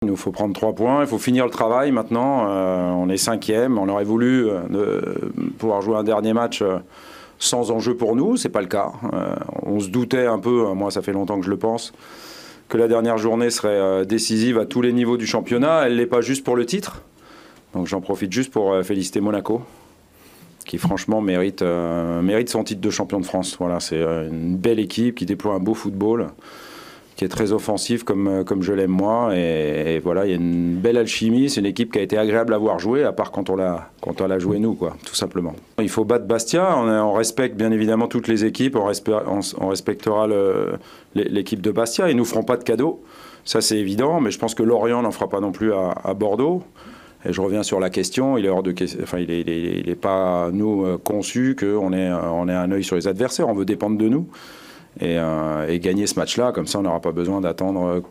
nous faut prendre 3 points, il faut finir le travail maintenant. On est 5e, on aurait voulu pouvoir jouer un dernier match sans enjeu pour nous, c'est pas le cas. On se doutait un peu, moi ça fait longtemps que je le pense, que la dernière journée serait décisive à tous les niveaux du championnat. Elle l'est pas juste pour le titre, donc j'en profite juste pour féliciter Monaco, qui franchement mérite son titre de champion de France. Voilà, c'est une belle équipe qui déploie un beau football, qui est très offensif comme je l'aime moi, et voilà, il y a une belle alchimie. C'est une équipe qui a été agréable à voir jouer, à part quand on l'a joué nous, quoi, tout simplement. Il faut battre Bastia, on respecte bien évidemment toutes les équipes, on respectera l'équipe de Bastia, ils nous feront pas de cadeaux, ça c'est évident, mais je pense que Lorient n'en fera pas non plus à Bordeaux. Et je reviens sur la question, il est hors de question, enfin il est pas nous conçu qu'on ait un œil sur les adversaires, on veut dépendre de nous. Et gagner ce match-là, comme ça on n'aura pas besoin d'attendre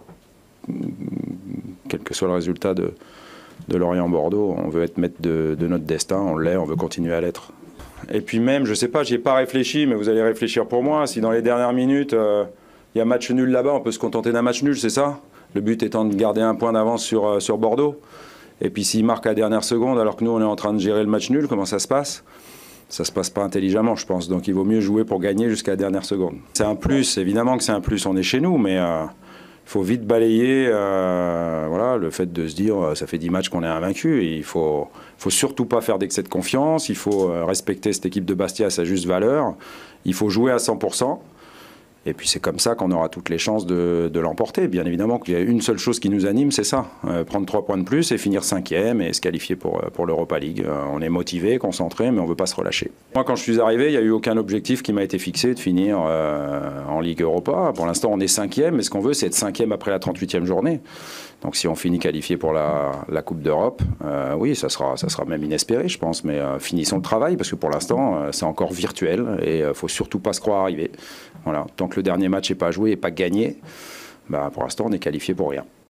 quel que soit le résultat de Lorient-Bordeaux. On veut être maître de notre destin, on l'est, on veut continuer à l'être. Et puis même, je sais pas, j'y ai pas réfléchi, mais vous allez réfléchir pour moi, si dans les dernières minutes, il y a match nul là-bas, on peut se contenter d'un match nul, c'est ça? Le but étant de garder un point d'avance sur Bordeaux. Et puis s'il marque à la dernière seconde, alors que nous on est en train de gérer le match nul, comment ça se passe? Ça se passe pas intelligemment, je pense. Donc il vaut mieux jouer pour gagner jusqu'à la dernière seconde. C'est un plus, évidemment que c'est un plus, on est chez nous, mais il faut vite balayer voilà, le fait de se dire ça fait 10 matchs qu'on est invaincu. Il faut surtout pas faire d'excès de confiance, il faut respecter cette équipe de Bastia à sa juste valeur, il faut jouer à 100%. Et puis c'est comme ça qu'on aura toutes les chances de l'emporter. Bien évidemment qu'il y a une seule chose qui nous anime, c'est ça. Prendre 3 points de plus et finir 5e et se qualifier pour l'Europa League. On est motivé, concentré, mais on ne veut pas se relâcher. Moi, quand je suis arrivé, il n'y a eu aucun objectif qui m'a été fixé de finir en Ligue Europa. Pour l'instant, on est 5e, mais ce qu'on veut, c'est être 5e après la 38e journée. Donc si on finit qualifié pour la Coupe d'Europe, oui, ça sera même inespéré, je pense. Mais finissons le travail, parce que pour l'instant, c'est encore virtuel et il ne faut surtout pas se croire arriver. Voilà. Tant que le dernier match n'est pas joué et pas gagné, bah, pour l'instant, on est qualifié pour rien.